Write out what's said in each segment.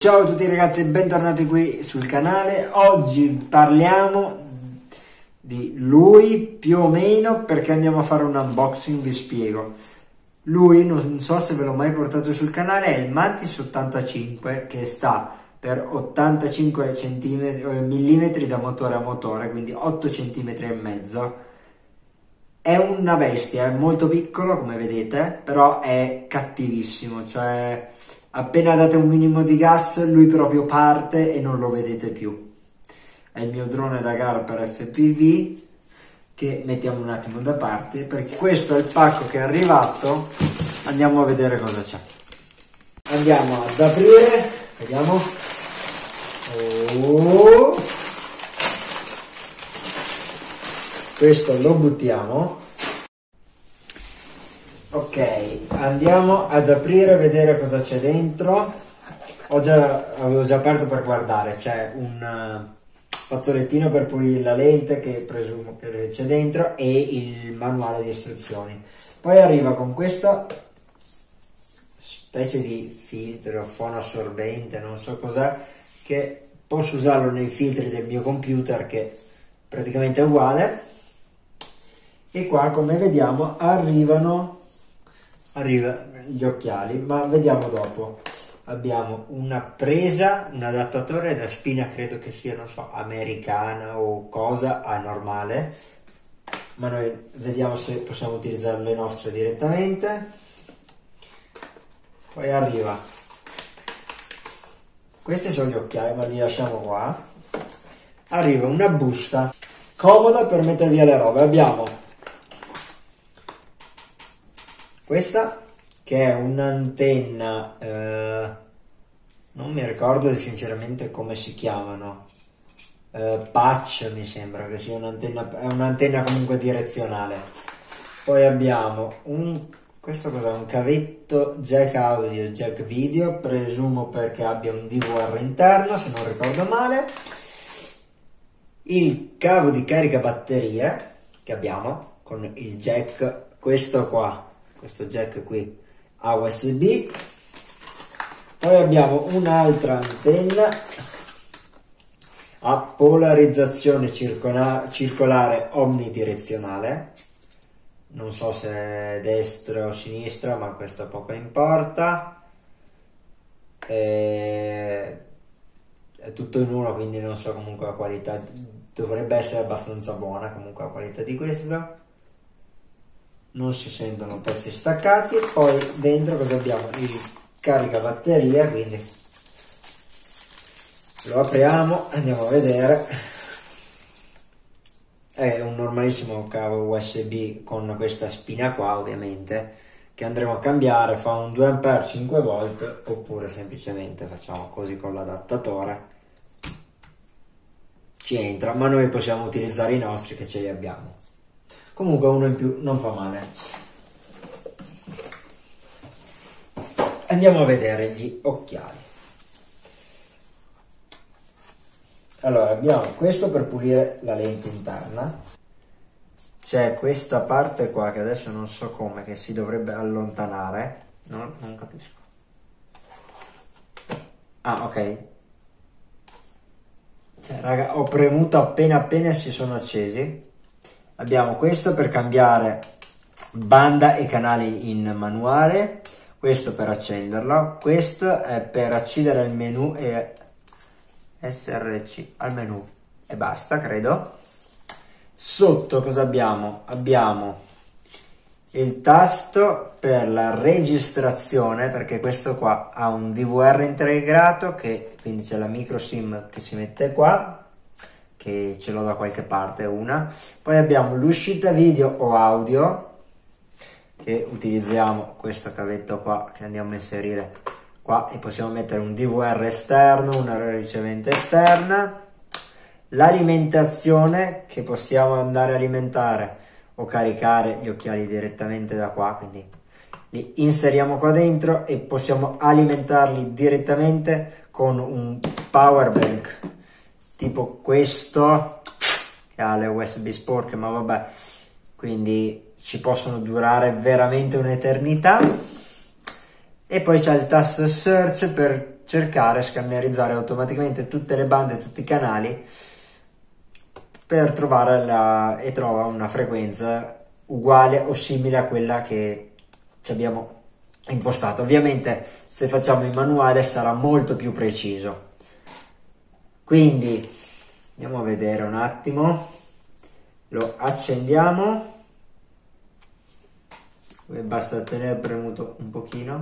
Ciao a tutti ragazzi e bentornati qui sul canale. Oggi parliamo di lui più o meno, perché andiamo a fare un unboxing, vi spiego. Lui, non so se ve l'ho mai portato sul canale, è il Mantis 85 che sta per 85 mm da motore a motore, quindi 8 cm e mezzo. È una bestia, è molto piccolo come vedete, però è cattivissimo, cioè appena date un minimo di gas lui proprio parte e non lo vedete più. È il mio drone da gara per FPV che mettiamo un attimo da parte, perché questo è il pacco che è arrivato. Andiamo a vedere cosa c'è. Andiamo ad aprire, vediamo. Questo lo buttiamo. Ok, andiamo ad aprire e vedere cosa c'è dentro. Avevo già aperto per guardare, c'è un fazzolettino per pulire la lente che presumo che c'è dentro e il manuale di istruzioni. Poi arriva con questa specie di filtro fonoassorbente, non so cos'è, che posso usarlo nei filtri del mio computer, che praticamente è uguale. E qua, come vediamo, arrivano gli occhiali, ma vediamo dopo. Abbiamo una presa, un adattatore da spina, credo che sia, non so, americana o cosa, a normale, ma noi vediamo se possiamo utilizzare le nostre direttamente. Poi arriva, questi sono gli occhiali, ma li lasciamo qua. Arriva una busta comoda per mettere via le robe. Abbiamo questa che è un'antenna, non mi ricordo sinceramente come si chiamano, patch mi sembra che sia un'antenna, è un'antenna comunque direzionale. Poi abbiamo questo cos'è? Un cavetto jack audio, jack video, presumo perché abbia un DVR interno, se non ricordo male. Il cavo di carica batterie che abbiamo con il jack, questo qua, questo jack qui a USB. Poi abbiamo un'altra antenna a polarizzazione circolare omnidirezionale, non so se è destra o sinistra, ma questo poco importa. È tutto in uno, quindi non so, comunque la qualità dovrebbe essere abbastanza buona, comunque la qualità di questo. Non si sentono pezzi staccati. Poi dentro cosa abbiamo? Il caricabatteria, quindi lo apriamo, andiamo a vedere. È un normalissimo cavo USB con questa spina qua, ovviamente, che andremo a cambiare. Fa un 2 A 5 volt, oppure semplicemente facciamo così con l'adattatore, ci entra, ma noi possiamo utilizzare i nostri che ce li abbiamo. Comunque uno in più non fa male. Andiamo a vedere gli occhiali. Allora, abbiamo questo per pulire la lente interna. C'è questa parte qua che adesso non so come, che si dovrebbe allontanare. No, non capisco. Ah, ok. Cioè, raga, ho premuto appena si sono accesi. Abbiamo questo per cambiare banda e canali in manuale, questo per accenderlo, questo è per accedere al menu e SRC al menu e basta, credo. Sotto cosa abbiamo? Abbiamo il tasto per la registrazione, perché questo qua ha un DVR integrato, che quindi c'è la micro SIM che si mette qua, che ce l'ho da qualche parte una. Poi abbiamo l'uscita video o audio, che utilizziamo questo cavetto qua che andiamo a inserire qua, e possiamo mettere un DVR esterno, una ricevente esterna. L'alimentazione, che possiamo andare a alimentare o caricare gli occhiali direttamente da qua, quindi li inseriamo qua dentro e possiamo alimentarli direttamente con un power bank tipo questo, che ha le USB sporche, ma vabbè, quindi ci possono durare veramente un'eternità. E poi c'è il tasto search per cercare, scammerizzare automaticamente tutte le bande, tutti i canali per trovare e trova una frequenza uguale o simile a quella che ci abbiamo impostato. Ovviamente se facciamo in manuale sarà molto più preciso. Quindi andiamo a vedere un attimo, lo accendiamo, basta tenere premuto un pochino,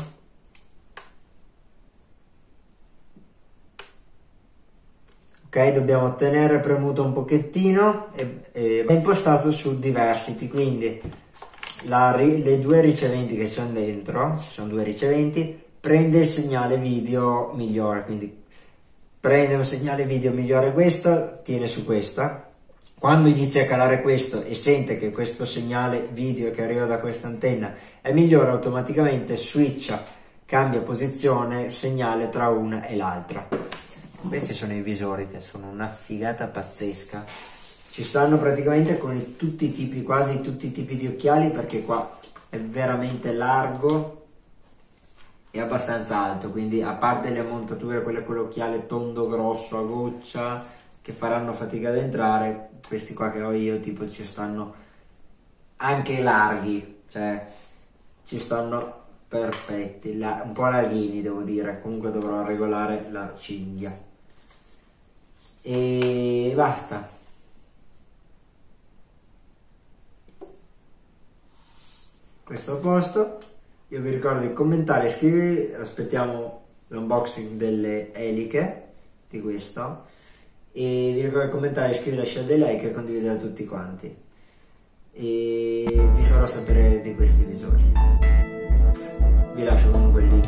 ok, dobbiamo tenere premuto un pochettino e è impostato su Diversity, quindi le due riceventi che sono dentro, ci sono due riceventi, prende il segnale video migliore, quindi prende un segnale video migliore questo, tiene su questa. Quando inizia a calare questo e sente che questo segnale video che arriva da questa antenna è migliore, automaticamente switcha, cambia posizione, segnale tra una e l'altra. Questi sono i visori che sono una figata pazzesca. Ci stanno praticamente con tutti i tipi, quasi tutti i tipi di occhiali, perché qua è veramente largo e abbastanza alto, quindi a parte le montature, quelle con l'occhiale tondo grosso a goccia che faranno fatica ad entrare, questi qua che ho io tipo ci stanno anche larghi, cioè ci stanno perfetti, un po' larghini devo dire, comunque dovrò regolare la cinghia e basta. Questo a posto. Io vi ricordo di commentare, iscrivervi, aspettiamo l'unboxing delle eliche di questo e vi ricordo di commentare, iscrivervi, lasciare dei like e condividere a tutti quanti e vi farò sapere di questi visori. Vi lascio comunque il link